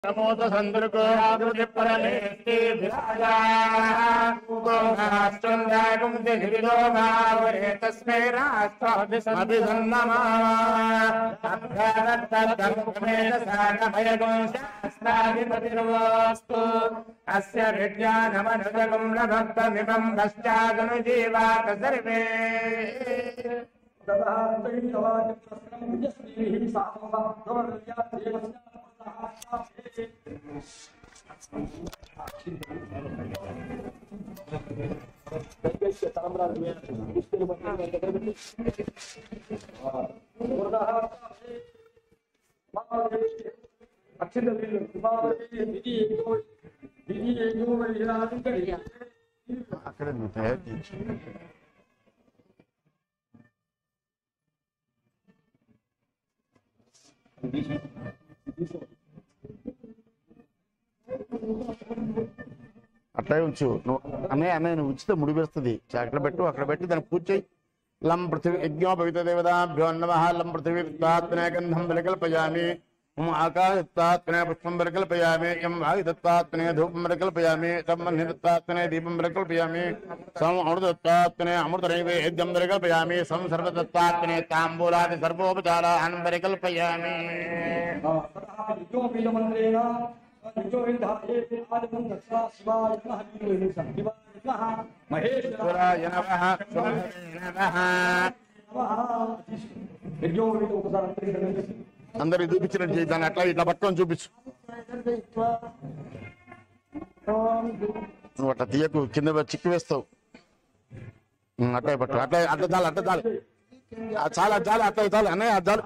नमोत संदर्को आकृति परलेष्टि विराजा गोमाश्चंदागुम दिविदो भावरे तस्मै राष्ट्राभिसन्नमा अभ्यादत्तदंगमेन सागभयगुं शास्त्राधिपतिर्वस्तु अस्य विज्ञानमनुजगुं न भक्तमिमं पश्चादनुजीवात सर्वे అట్లా ఉంచు అన్నయ్య నువ్వు ఉంచితే ముడివేస్తుంది అక్కడ పెట్టి దాన్ని పూజ చేయి లం పృథివీ యజ్ఞోపవిత దేవతాభ్యో నమః లం పృథివీత్వాత్మనే గంధం వికల్పయామి ఆకాశత్వాత్మనే పుష్పం వికల్పయామి యం వాయుతత్వాత్మనే ధూపం వికల్పయామి తమ్మనిత్వాత్మనే దీపం వికల్పయామి సం అమృతత్వాత్మనే అమృత నైవేద్యం వికల్పయామి సం సర్వతత్వాత్మనే తాంబూలాది సర్వోపచారాన్ వికల్పయామి మహేశ్వరాయ నమః అందరు చూపించినట్టు చేయి దాన్ని అట్లా ఇట్లా పట్టుకొని చూపించు నువ్వు అట్లా తీయకు కింద చిక్కి వేస్తావు అట్లా పట్టు అట్లా అట్లా చాలు చాలా చాలు అట్లా చాలు అన్నయ్య చాలు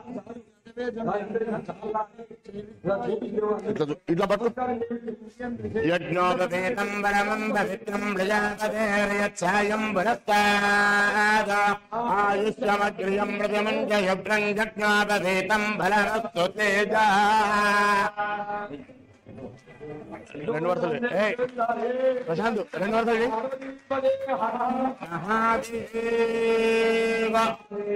ఇట్లా పట్టు యజ్ఞోపవేతం వరమం పవిత్రం ప్రజాపతేర్యచ్ఛాయం వరస్తాద ఆయుష్యమగ్రియం ప్రజమంజయభ్రం యజ్ఞోపవేతం ఫలమస్తు తేజ రెండు వరుసలు ప్రశాంత్ రెండు వరుసలు మహాదేవ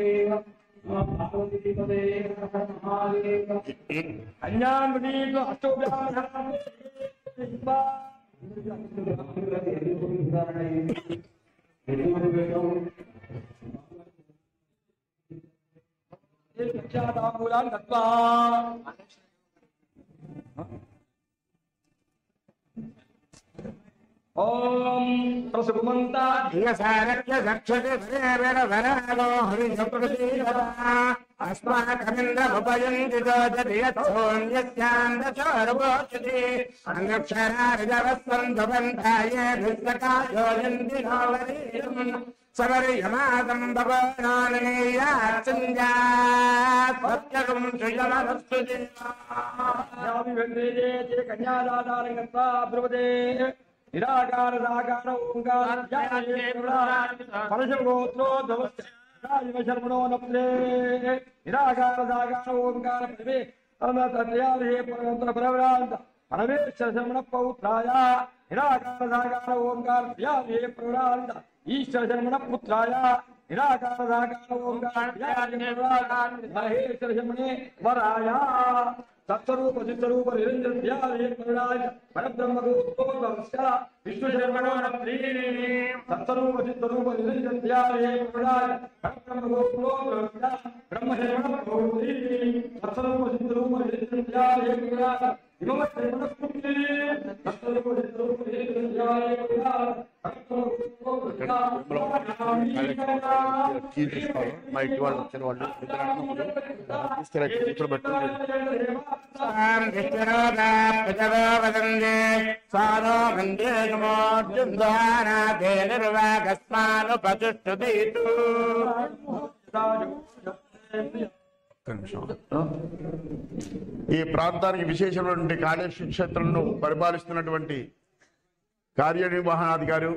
ओम प्रसुमंता यसारक्य सक्षते वरेवरवरालो हरिप्रतिपदा अस्माकमिन्द्रमुपयन्ति जोजतियत्सोऽन्यस्यान्दचोर्वोचति अन्यक्षरार्जवस्वन्धुबन्धाये भिस्तकायोजन्ति नोवरीरम् सवर्यमादं भगवानानेयाच्चन्द्यात् सत्यगुं श्रियमवस्तु यामि वन्दे कन्यादानारङ्गत्वा ब्रुवदे निराकार साकार ओंकार परशुगोत्रो शर्मणो नप्रे निराकार साकार ओंकार प्रवे तत्याले परवरांत परमेश्वर शर्मण पौत्राय निराकार साकार ओंकार त्याले परवरांत ईश्वर शर्मण पुत्राय निराकार साकार ओंकार त्याले परवरांत महेश्वर शर्मणे वराय सत्स्वरूप चित्तरूप निरंजन ध्यान परवराय परब्रह्म को विष्णु शर्मणो नप्री सत्स्वरूप चित्तरूप निरंजन ध्यान परवराय परब्रह्म को ब्रह्म शर्मण गौरी सत्स्वरूप चित्तरूप निरंजन ध्यान परवराय इमम शर्मण पुत्री सत्स्वरूप चित्तरूप निरंजन ध्यान परवराय మా ఇంటి వాళ్ళు వచ్చిన వాళ్ళు తీసుకెళ్ళి స్వారో వందే నమోర్జుందానాథే నిర్వాగస్మానుపతిష్ఠుదీతు ఈ ప్రాంతానికి విశేషమైనటువంటి కాళేశ్వర క్షేత్రంను పరిపాలిస్తున్నటువంటి కార్యనిర్వహణాధికారి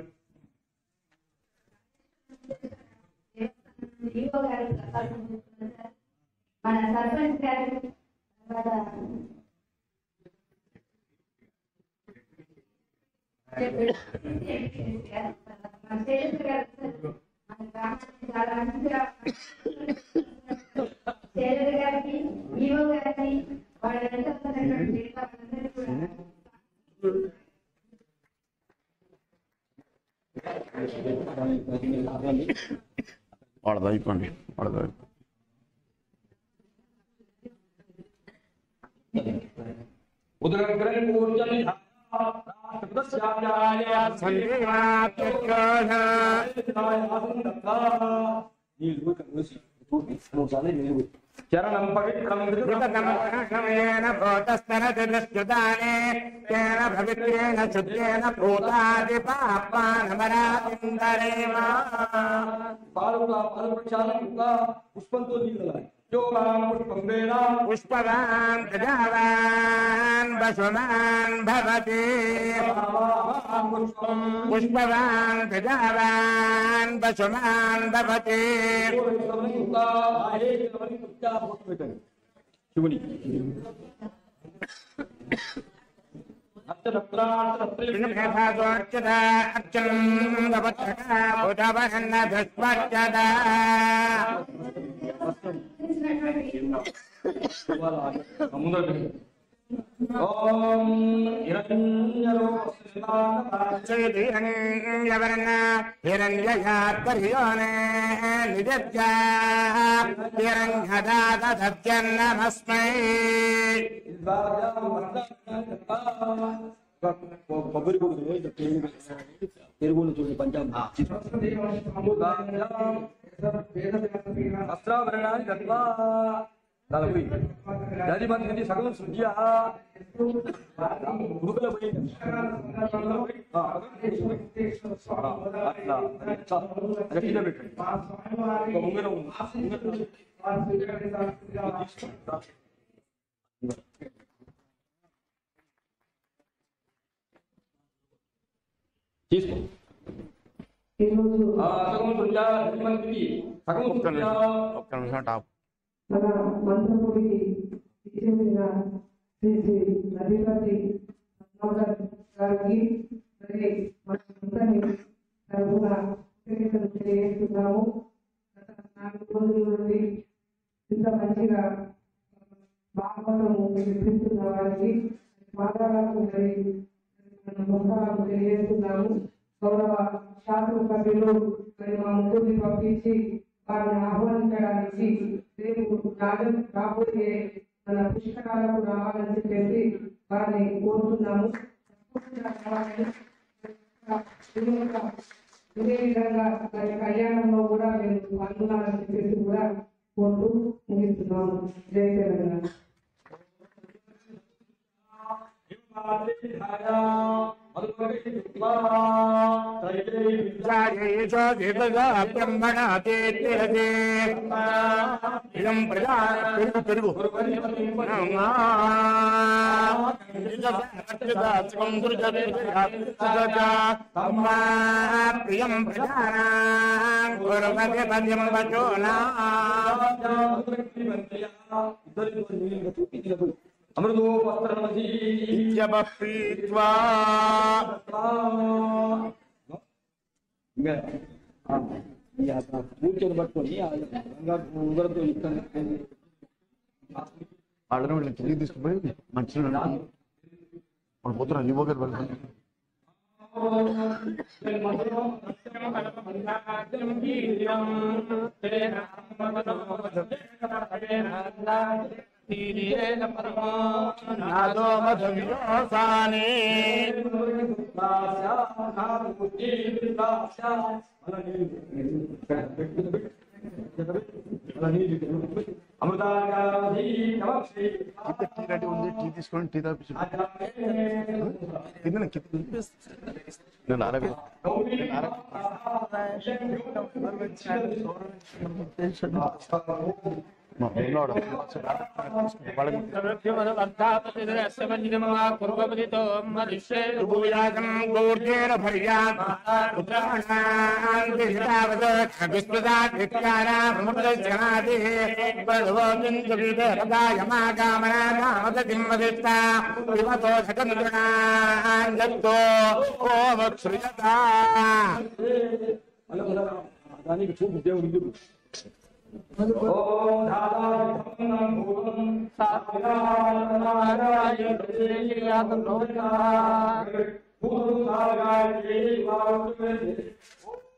వాళ్ళది అయిపోండి, వాళ్ళది చరణం పవిత్రం భూతస్తనదుష్కృతానే తేన భవిత్రేణ శుద్ధేన భూతాది పాపానమరాతిందరేమ పుష్పంతో పుష్పవాన్ ప్రజావాన్ వసుమాన్ భవతి పుష్పవాన్ ప్రజావాన్ వసుమాన్ భవతి శివుని ఓం నమస్మై కొబ్బరి కొడుకు పెరుగులు చూడండి పంచాంగ వస్త్రాభరణాన్ని దత్వా రాజమంది సగం శుద్ధ్య గురుకుల తీసుకో ఒక్క నిమిషం టాప్ మన మంత్రపుడికి విజయమైన శ్రీ శ్రీ నదిపతి గారికి మరి మనందరి తరఫున కృతజ్ఞతలు తెలియజేస్తున్నాము. గత 4 రోజుల నుండి ఇంత మంచిగా భాగవతము వినిపిస్తున్న వారికి మాట్లాడాలకు మరి నమస్కారాలు తెలియజేస్తున్నాము. గౌరవ శాసన సభ్యులు మరి మా ముగ్గురిని పంపించి వారిని ఆహ్వానించడానికి రేపు రాబోయే మన పుష్కరాలకు రావాలని చెప్పేసి వారిని కోరుతున్నాము. ఇదే విధంగా మరి కళ్యాణంలో కూడా మేము పాల్గొనాలని చెప్పేసి కూడా కోరుతూ ముగిస్తున్నాము. జై తెలంగాణ. పెరుగు ప్రియం అమృతో కూర్చొని పట్టుకొని ఉంగరంతో వాళ్ళని వీళ్ళని తిరిగి తీసుకుపోయి మంచిగా వాళ్ళు పోతున్నారు యువ గారు వాళ్ళు టీ రెడీ ఉంది, టీ తీసుకొని టీ తాపించు నేను ఆరవి దానికి చూపు దేవుడు ఓం ధారాం భూతం సాత్వికాయ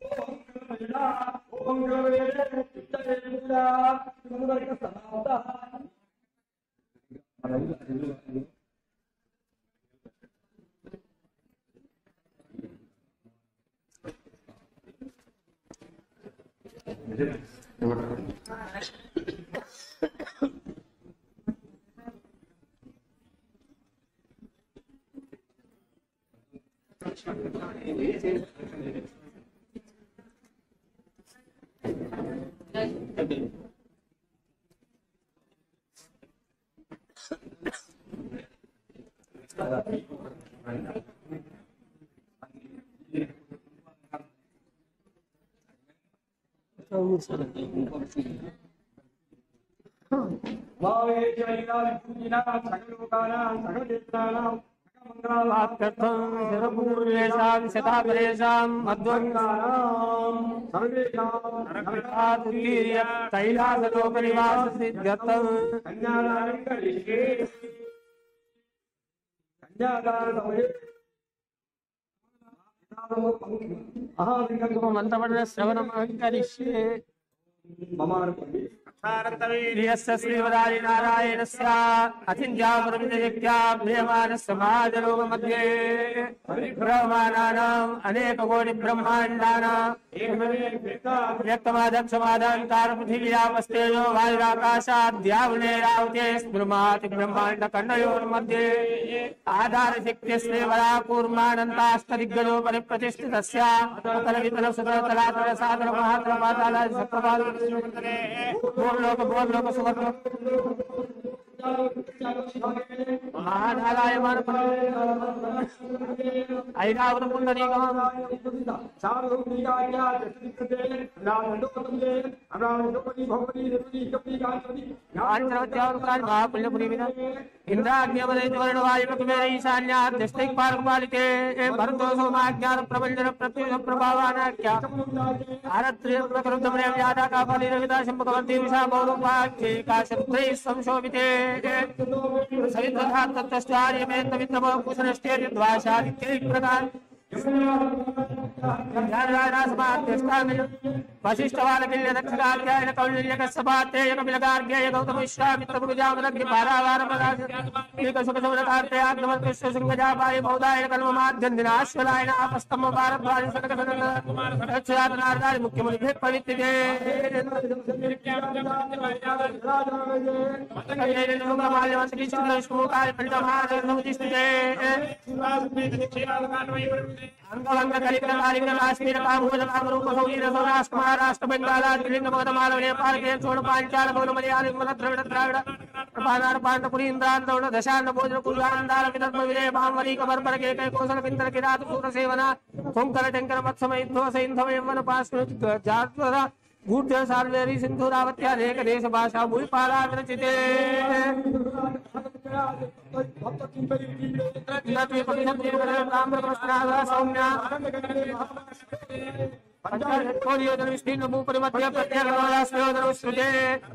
మంత్రపఠన శ్రవణం కరిష్యే वीर्यस्य श्रीवरारि नारायणस्य अचिन्त्यापरमितशक्त्या प्रियमाणस्य महाजलोकमध्ये ब्रह्माणानाम् अनेककोटिब्रह्माण्डानाम् व्यक्तमादक्षमादान्तारपृथिव्यापस्तेजो वायुराकाशाद्यावनेरावते स्मृमाति ब्रह्माण्डखण्डयोर्मध्ये आधारशक्त्य श्रीवराकूर्मानन्ताष्टदिग्गजो परिप्रतिष्ठितस्य तलवितलसुतलतलातल महातल पातालादि सप्तपाद बोर्लोक सुवर्लोक महानारायण ऐरावत पुंडरीकम् इंद्राग्निवदैतवर्णवायुकुमेरईशान्याद्यष्टैक्पालकपालिके भरतो सोमाज्ञान प्रबंधन प्रत्युष प्रभावानाख्या आरत्रियप्रकृतमने व्याधाकाफलिरविता शम्भकवर्ती विषा गौरवाख्ये काशरुद्रैः संशोभिते वशिष्ठवालकिल्यदक्षिणाध्यायन कौलिल्यकस्सपात्रेय कपिलगार्ग्येय गौतमिश्वामित्रभुजामलग्निपारावारपदार्थे बहुदायन कल्ममाध्यन्दिनाश्वलायन आपस्तम्भ भारद्वाज सकटनारदाय मुख्यमुनिभेद पवित्रिते अंगवंग कलिकल कालिकल काश्मीर कामूल कामरूप सौरीर सौराष्ट्र महाराष्ट्र बंगाल त्रिलिंग मगधमाल नेपाल के छोड़ पांचाल भवन मलयालम मगध द्रविड़ द्राविड़ प्रपादार पांडपुरी इंद्रांतौड़ दशांड भोजन कुलांदार विदर्भ विजय भामवरी कबरपर के कौशल पिंतर किरात सूर सेवना ओंकर टंकर मत्समय ध्व सैंधव यमन पास्कृत जातरा गूढ़ सार्वेरी सिंधु रावत्या अनेक देश भाषा भूपाला विरचिते पंचायत विस्तीर्ण भूपरिमध्य प्रत्येक श्रुते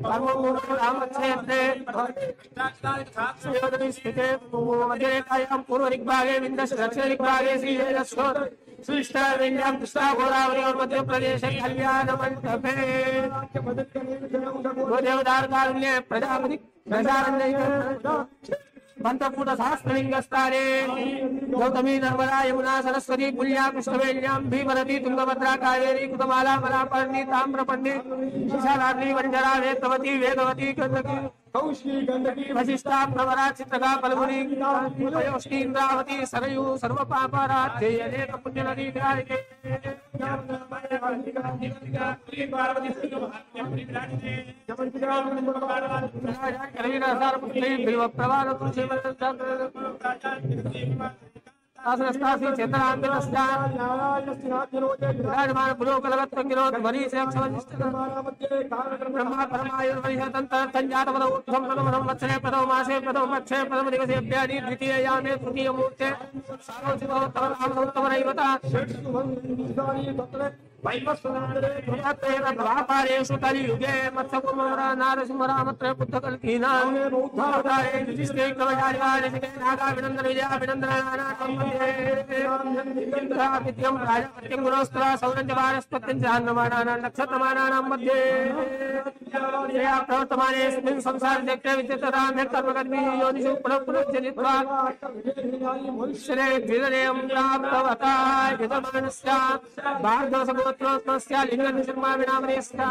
पूर्व ऋग्भागे विंदश दक्षिण ऋग्भागे श्रीष्ठाविंद्यां कृष्णा गोदावरी और मध्य प्रदेश कल्याण मंडपे गोदेवदारकारुण्य प्रजापति प्रजारण्य मंत्रपूत सहस्रलिंगस्तारे गौतमी नर्मदा यमुना सरस्वती पुल्या कृष्णवेण्यां भीमरती तुंगभद्रा कावेरी कुतमाला मलापर्णी ताम्रपर्णी विशालाद्रि वंजरा वेतवती वेगवती गंडकी कौशिकी गंडकी वशिष्ठा प्रवरा चित्रका फल्गुनी पयोष्ठी इंद्रावती सरयू सर्वपापराध्ये अनेक पुण्य नदी विराजिते विराजमान पुरोकलवत्तंगिरोध मरी से ब्रह्मा परमायुर्वरिहतंत्र संजात पदौ उत्थम पदमरं वत्सरे पदौ मासे पदौ मत्स्ये पदम दिवसेभ्यादि द्वितीय यामे तृतीय मूर्ते सारोचितो तव नाम उत्तमरैवता व्यापारेषु कलियुगे मत्स्यकुमार नारसिंहरामत्र पुत्रकल्कीनां उद्धारे युधिष्ठिरे कवचारिवारिके नागाभिनन्दन विजयाभिनन्दनानां राजपत्यं गुणोस्त्रा सौरञ्जवारस्पत्यं जाह्नमानानां नक्षत्रमानानां मध्ये प्रवर्तमानेऽस्मिन् संसारचक्रे विद्यतरां कर्मकर्मी योनिषु पुनः श्रे द्विदनेयं प्राप्तवता यजमानस्य भार्गवसगोत्रोत्तमस्य लिङ्गनिर्मा विनामनेस्य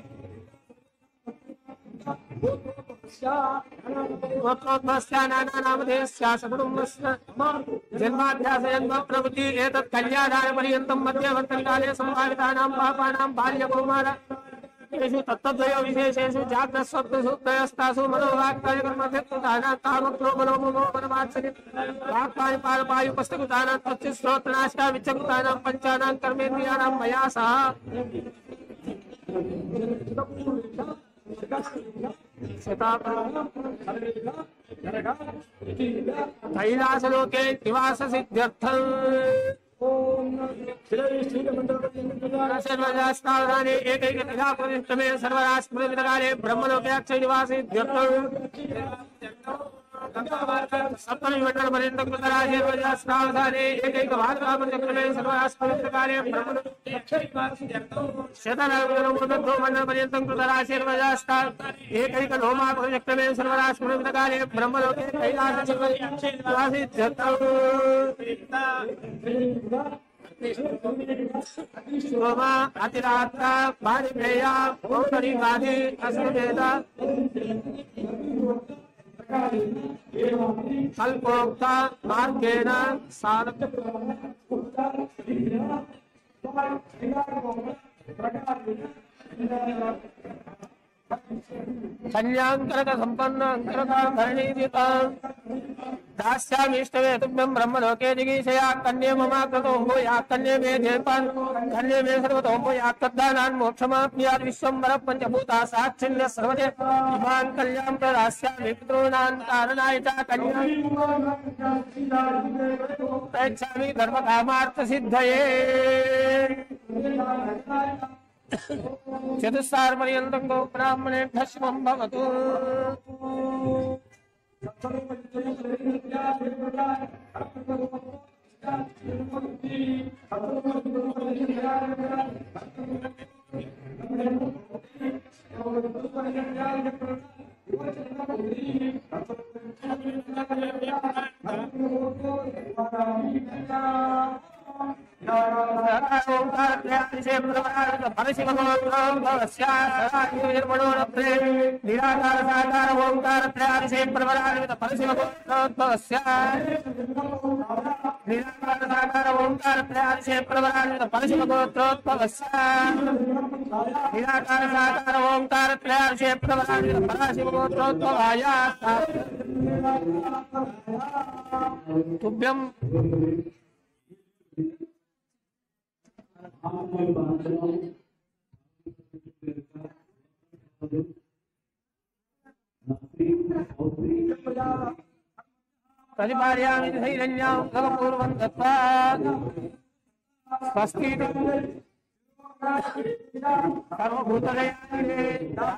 गोत्रोत्तमस्य नानानामधेयस्य सकुटुम्बस्य जन्माध्यासजन्म प्रवृत्ति एतत् कल्याणायपर्यन्तं मध्यवर्तनकाले सम्भावितानां पापानां बाल्यकौमार येषु तत्तद्वयो विशेषेषु जाग्रस्वप्नसुप्तयस्तासु मनोवाक्कार्यकर्मभ्यक्तानां कामक्रो मनोमनोमनमात्सरि वाक्पाणिपारपायुपस्थकृतानां तच्चिश्रोत्रनाशिका विच्चकृतानां पंचानां कर्मेन्द्रियाणां मया सह कैलासलोके निवाससिद्ध्यर्थम् सर्वजास्तावधाने एकैकतिथाप्रतिष्ठमे सर्वराष्ट्रकाले ब्रह्मलोक्याक्षनिवासिध्यर्थम् सप्तमीमण्डलपर्यन्तं कृतराशे सर्वजास्तावधाने एकैकभारतापञ्चक्रमे सर्वराष्ट्रकाले शतनामण्डलपर्यन्तं कृतराशे सर्वजास्ता एकैकलोमापञ्चक्रमे सर्वराष्ट्रकाले ब्रह्मलोके कैलासोमा अतिरात्रा बाधिपेया ओकरी बाधि अस्मवेदा कल्पोक्ता मार्गेण साधक कन्यांकरक संपन्न अंकरका धरणीदिता दास्यामीष्टवे तुभ्यं ब्रह्मलोके जिगीषया कन्ये ममाकृतो हो या कन्ये मे देपान् कन्ये मे सर्वतो हो या तद्दानान् मोक्षमाप्नुयात् विश्वम्भर पञ्चभूता साक्षिण्य सर्वते इमान् कल्यां प्रदास्यामि पितॄणां कारणाय च कन्यां प्रयच्छामि धर्मकामार्थसिद्धये चतुस्सारपर्यन्तं गो ब्राह्मणेभ्यः शुभं भवतु। निराकार साकार ओंकार त्रयादिशे प्रवरान्वित परशिवगोत्रोद्भवस्य निराकार साकार ओंकार त्रयादिशे प्रवरान्वित परशिवगोत्रोद्भवस्य निराकार साकार ओंकार त्रयादिशे प्रवरान्वित परशिवगोत्रोद्भवाय तुभ्यं परिपालयामि धैर्यं भवपूर्वं दत्त्वा स्वस्ति सर्वभूतलयानि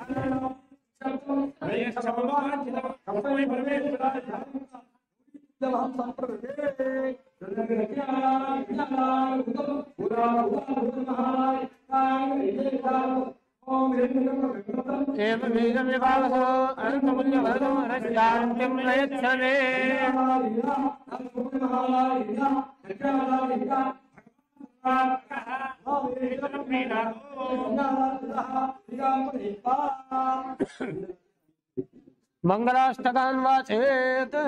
एवं बीजं विभावसो अनन्तमुल्यवरदो रस्यान्त्यं प्रयच्छने मंगलाष्टकान् वाचेत्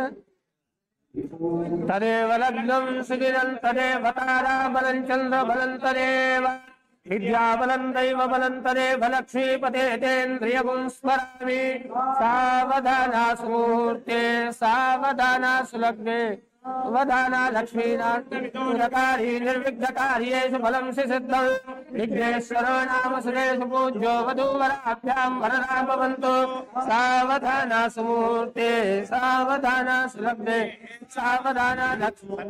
तदेव लग्नं सुदिनं तदेव ताराबलं चन्द्रबलं तदेव विद्याबलं दैवबलं तदेव लक्ष्मीपते तेन्द्रियगुं स्मरामि सावधाना सुमूर्ते सावधाना सुलग्ने वदाना लक्ष्मीनाथकारी निर्विघ्नकार्येषु फलं सिद्धिं विघ्नेश्वरो नाम सुरेषु पूज्यो वधूवराभ्यां वरदा भवन्तु सावधाना सुमूर्ते सावधाना सुलभ्ये सावधाना लक्ष्मी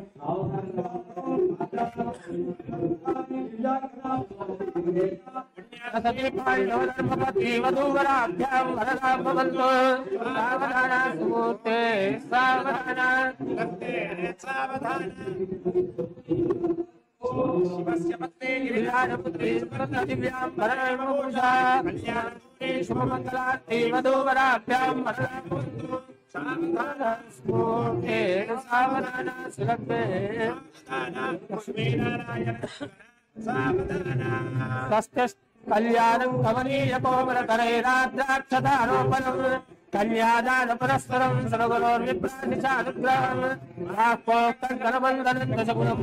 धर्मपति वधूवराभ्यां वरदा भवन्तु सावधाना सुमूर्ते सावधाना शिवस्य पत्नी गिरिराजपुत्री दिव्यां वरदामुषा कल्याणी शुभमङ्गलार्थे वधूवराभ्यां वरदा भवन्तु सावधाना स्मूर्ते सावधाना सुलभ्ये लक्ष्मीनारायण सावधाना कल्याणं कमनीय कोमलकरैराद्राक्षतारोपणम् कन्यादान परस्परं सर्वगुणोर्विप्रानिचानुग्रहम् राक्पोक्तङ्करबन्धनं दशगुणं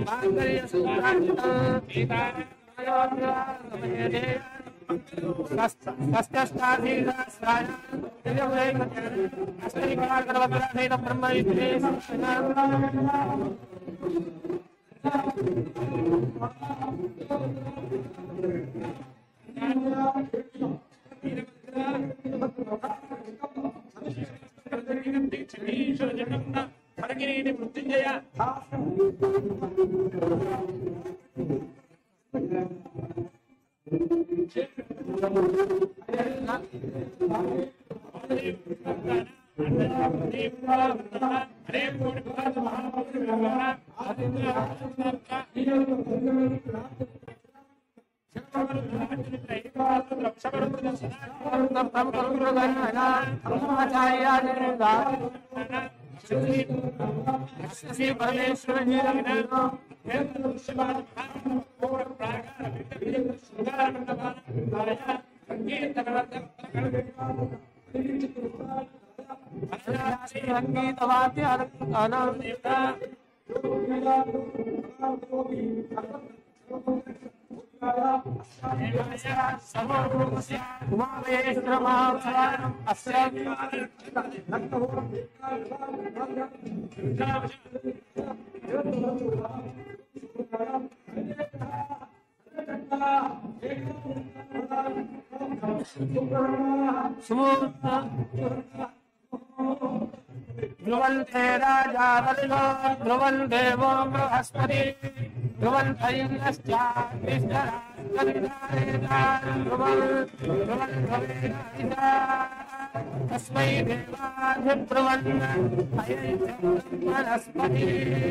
ध्रुवन्ते राजा वरुणो ध्रुवन् देवो बृहस्पति तस्मै देवाधिब्रुवन् वनस्पति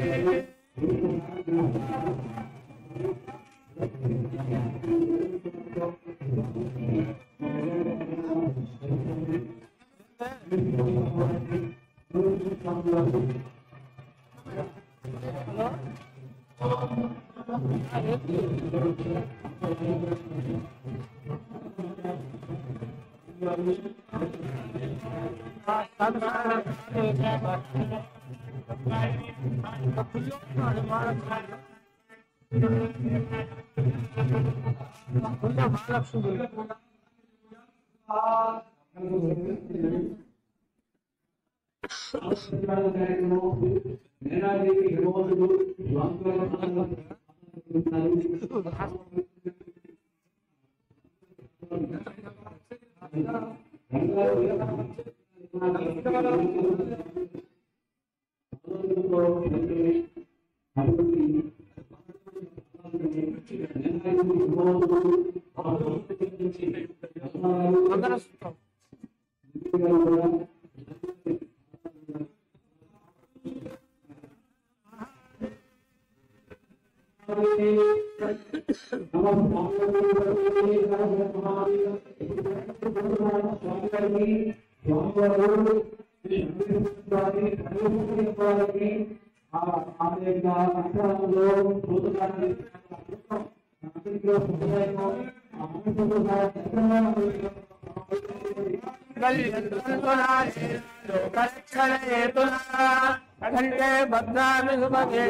कंठे भद्रामि सुभगे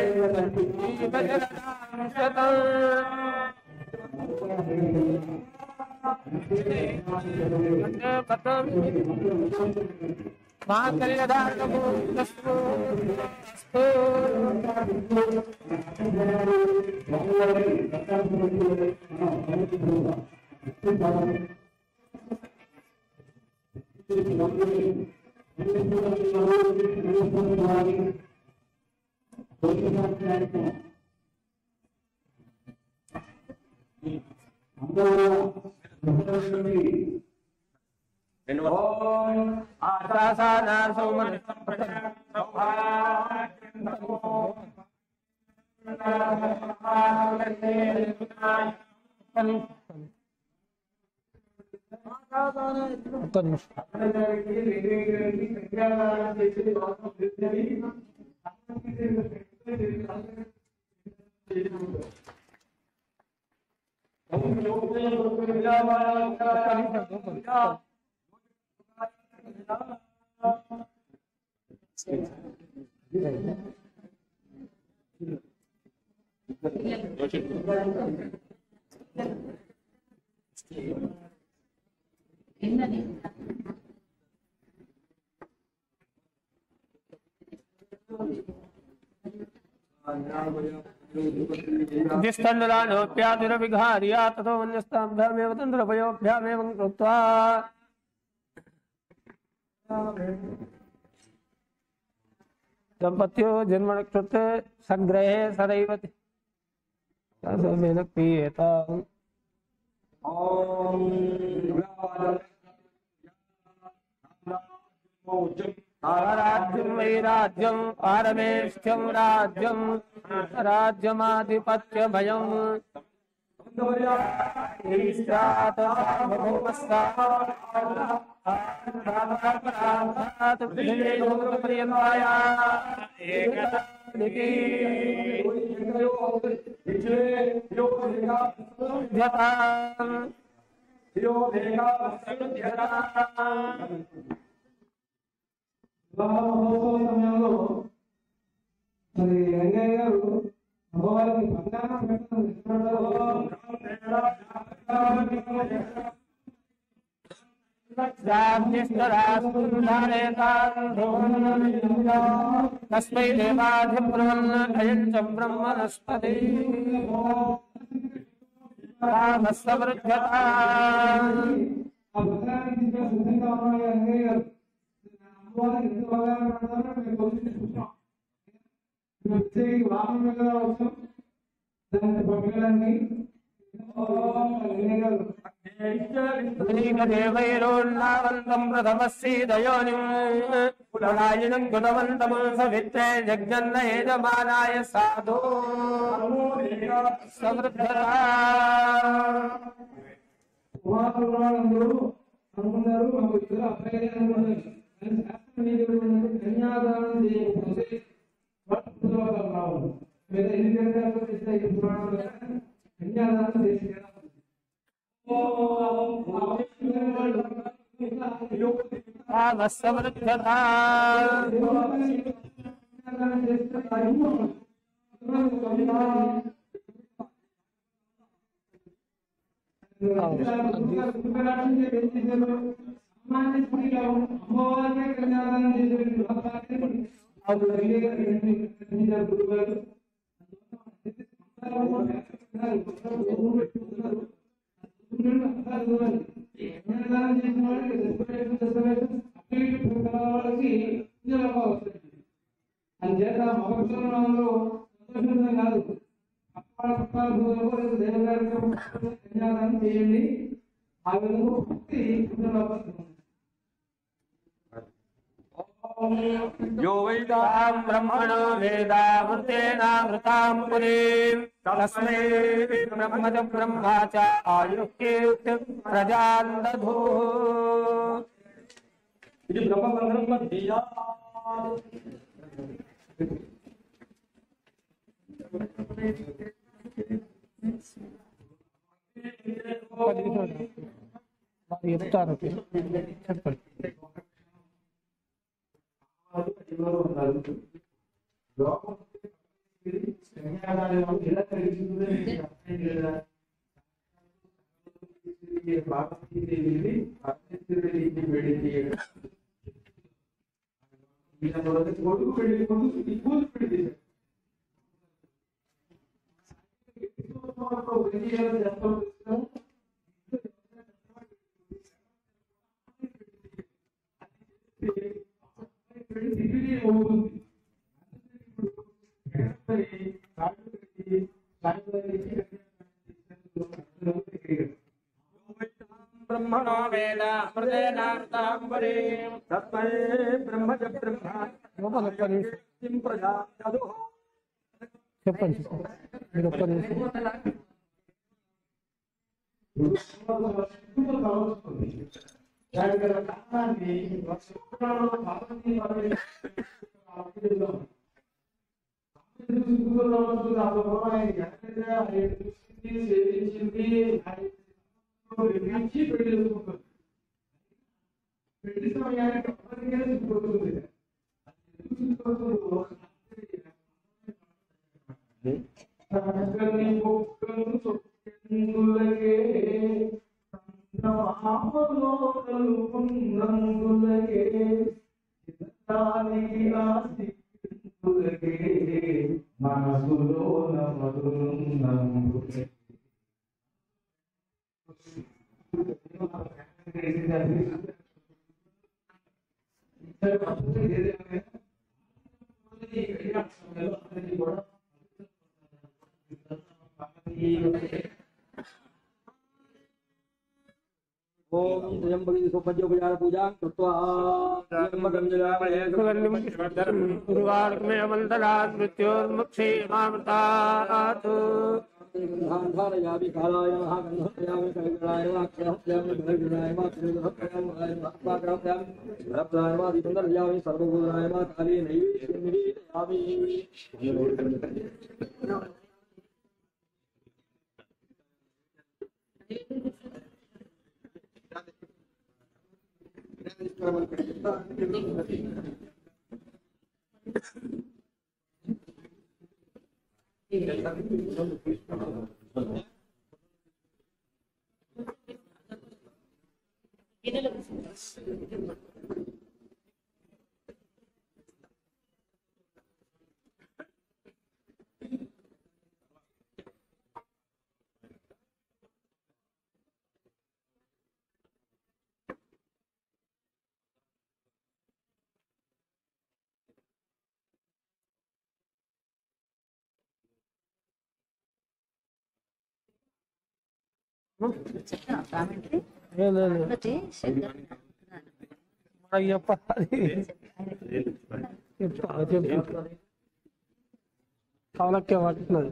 विघार्या ततो वन्यस्ताभ्यामेव तन्द्रभयोभ्यामेवं कृत्वा दम्पत्यो जन्मनक्षत्रे सग्रहे सरैवति तमेन क्रियेत राज्यं वैराज्यं पारमेष्ठ्यं राज्यं राज्यमाधिपत्यभयम् సమయంలో మరి రంగయ్య గారు అమ్మవారికి బంగారం तस्मै देवाधिब्रवन् अयं च ब्रह्मणस्पति समृद्धता देवैरोन्नावन्तं प्रथमस्सीदयोनिं पुनरायणं कृतवन्तं सवित्रे जग्जन्न यजमानाय साधु समृद्धता అనుకున్నారు మాకు ఇద్దరు అబ్బాయి అనుకున్నారు కన్యాదానం చేసి రావు వేరే ఎందుకంటే కన్యాదానం చేసి సమృద్ధతా అమ్మవారికే కన్యాదానం అంచేత మగపిల్లలలో సంతోషంగా కాదు కన్యాదానం చేయండి ఆ విధంగా భక్తి यो वैदां ब्रह्मणो वेदामृतेनामृतां पुरीं तस्मै ब्रह्मज ब्रह्मा च आयुर्कीर्ति प्रजान् दधुः ఇది బ్రహ్మబంధనం దియా చెప్తారు చెప్పండి కొడుకు పెళ్లి ముందు ఈ కూతురు పెళ్లి ब्रह्मणो वेद अमृतेनामृतांबरे तस्मै ब्रह्म च ब्रह्म किं प्रजा यदु చెప్పండి మీరు ఒక్క నిమిషం పెళ్లి సమయానికి మనసులో ओम त्र्यंबके सुपज्योपचार पूजा कृत्वा त्र्यंबकं जगामहे गुरुवार्कमे वन्दनात् मृत्योर्मुक्षे मामृतात् धारयामि कालाय महागन्धयामि कैलाय वाक्यामि भैरवाय मातृगृहाय मात्राग्राम्यामि रत्नाय मादितन्दर्यामि सर्वभूताय माताले नैवेद्यं निवेदयामि కాలకే పడుతున్నది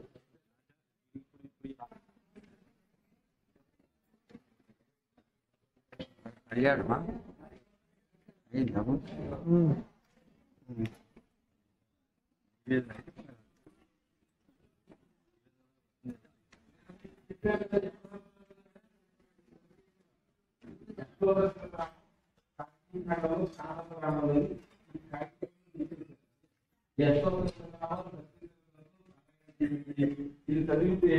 అడిగాడమ్మా ఇది చదివితే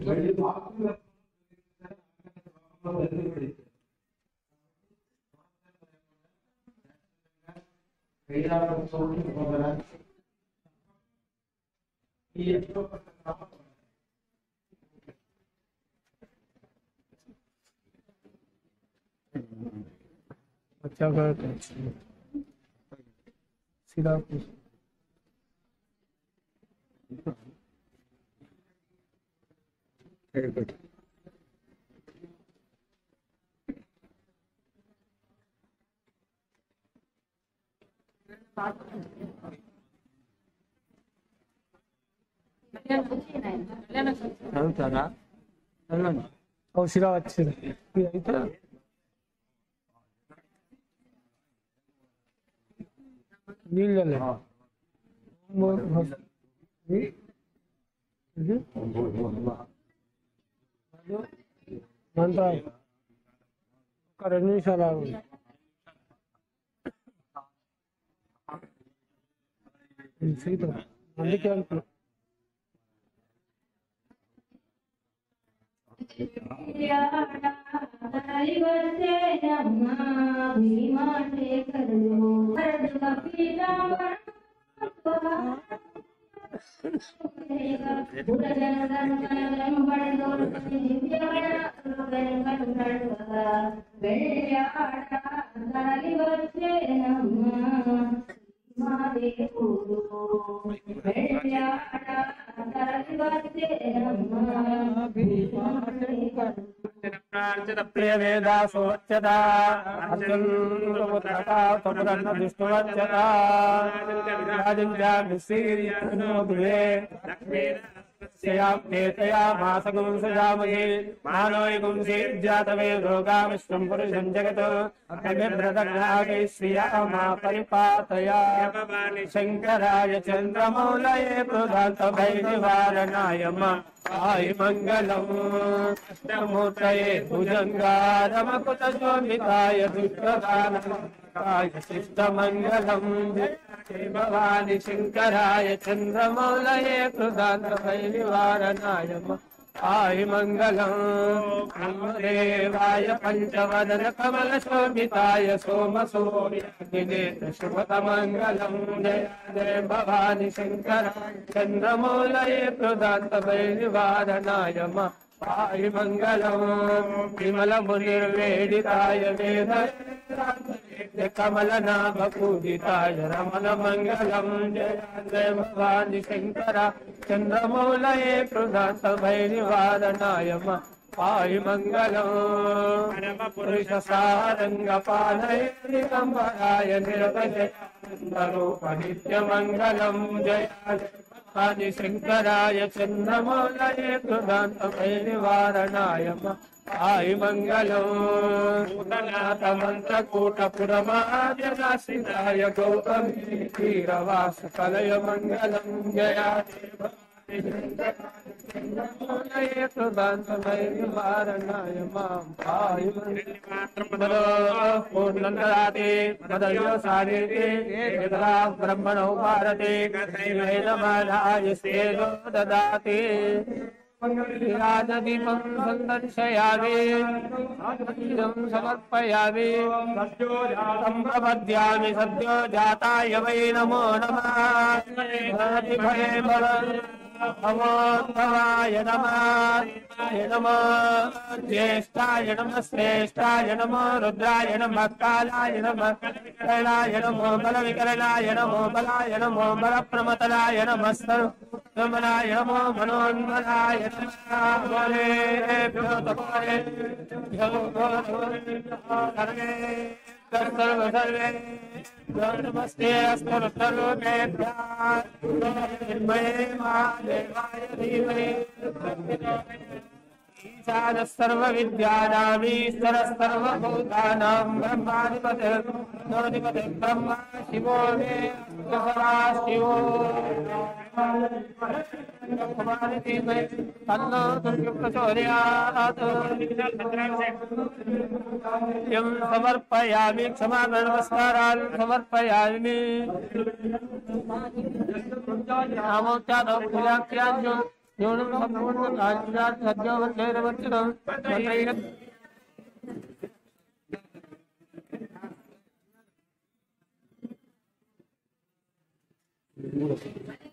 अच्छा सीधा వెరీ గుడ్ చదువుతారా వెళ్ళండి సిరా వచ్చింది ఇది అయితే నీళ్ళు మంత్ర ఒక 2 నిమిషాలు ఆగు సీత అందుకే అంటున్నా ప్రియ వేదాసోచ్యత అర్జున దుష్టవచ్చత మాసగం సజామహే మానవైకం సేజ్జాతవే రోగామిష్టం పురుషం జగత్ అభిభ్రతగ్రాగై శ్రియమా పరిపాతయా శంకరాయ చంద్రమౌళయే ప్రదాంతభైర్నివారణాయ ఆయి మంగళం అష్టమూర్తయే భుజంగారమకుతశోభితాయ దుష్టదానాయ శిష్టమంగళం జయ భవాని శంకరాయ చంద్రమౌళయే ప్రదాంతభైర్నివారణాయ ఆయి మంగళం బ్రహ్మదేవాయ పంచవదన కమల శోభితాయ సోమసూర్యగ్నినేత్ర శుభతమంగళం జయ జయ భవాని శంకర చంద్రమౌళయే ప్రదాంతభైర్నివారణాయ ఆయి మంగళం విమల మునిర్వేడితాయ వేద కమలనాభపూజితాయ రమణ మంగళం జయ జయ భవాని శంకర చంద్రమౌళయే ప్రదాంతభైర్నివారణాయ ఆయి మంగళం పరమ పురుష సారంగపాలయ దిగంబరాయ నిరతరూప నిత్యమంగళం జయ భవాని శంకరాయ చంద్రమౌళయే ప్రదాంతభైర్నివారణాయ ఆయి మంగళం భూతనాథ మంత్రకూటపురమాద్యదాశ్రితాయ గౌతమీ తీరవాస కలయ మంగళం జయ ప్రదాంతభైర్నివారణాయ ఆయి పూర్ణందరాతే మదయో సారేతే యదా బ్రహ్మణో భారతే వేదమానాయ సేదో దదాతే దీపం సందర్శయామి సమర్పయామి సంప్రపద్యామి సద్యో జాతాయ వై నమో నమః భవోద్భవాయ నమో జ్యేష్ఠాయ నమ శ్రేష్ఠాయ నమో రుద్రాయ నమ కాలాయ నమ కైలాయ నమో బల వికరణాయ నమో బలాయ నమో బల ప్రమతలాయ నమస్తమనాయ నమో మనోన్మనాయ సర్వే నమస్తే ఈశాన సర్వ విద్యానామీశ్వర సర్వభూతానాం బ్రహ్మాధిపతి బ్రహ్మ శివో మే శివో తన్నో దుర్గ ప్రచోదయాత్ సమర్పయామి క్షమా నమస్కారాలు సమర్పయామి నామోచ్చారో న్యూనం సంపూర్ణ సద్యోవర్చనం మంత్రైన